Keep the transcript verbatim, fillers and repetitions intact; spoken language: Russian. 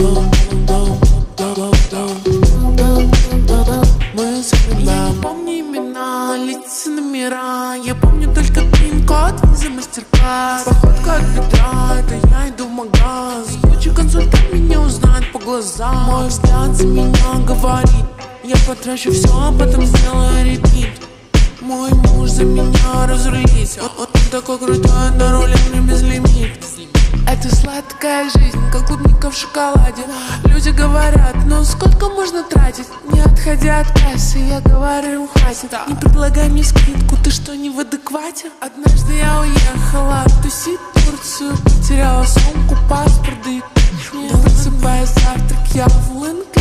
Мы я не помню имена, лица, номера. Я помню только пин-код, виза, мастер-класс. Походка от бедра, это я иду в магаз. Куча консультант меня узнает по глазам. Мой взгляд за меня говорит: я потрачу все, а потом сделаю репит. Мой муж за меня разрулится. Он, он такой крутой, на руле мне безлимит. Это сладкая жизнь, как клубника в шоколаде. Люди говорят: ну сколько можно тратить? Не отходя от кассы, я говорю: хватит. Не предлагай мне скидку, ты что, не в адеквате? Однажды я уехала тусить в Турцию, потеряла сумку, паспорт, да и просыпаясь завтрак, я в ЛНК.